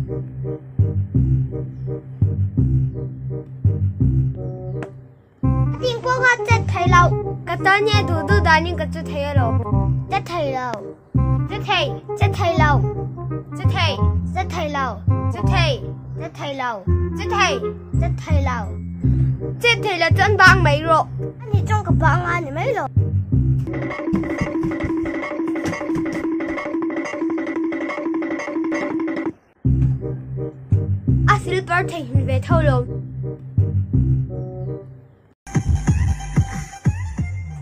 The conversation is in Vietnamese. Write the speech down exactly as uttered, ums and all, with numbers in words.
Tiên quốc hết chết thầy lâu. Cái tên nhà thủ tư đã nhưng cái chết thầy lâu. Chết thầy lâu. Chết thầy. Chết thầy lâu. Chết thầy. Chết thầy lâu. Chết thầy. Chết thầy lâu. Chết thầy. Chết thầy lâu. Chết thầy là chân băng mấy rồi. Anh thì trong cái băng anh thì mấy rồi. À, xin lỗi, thầy về thâu rồi.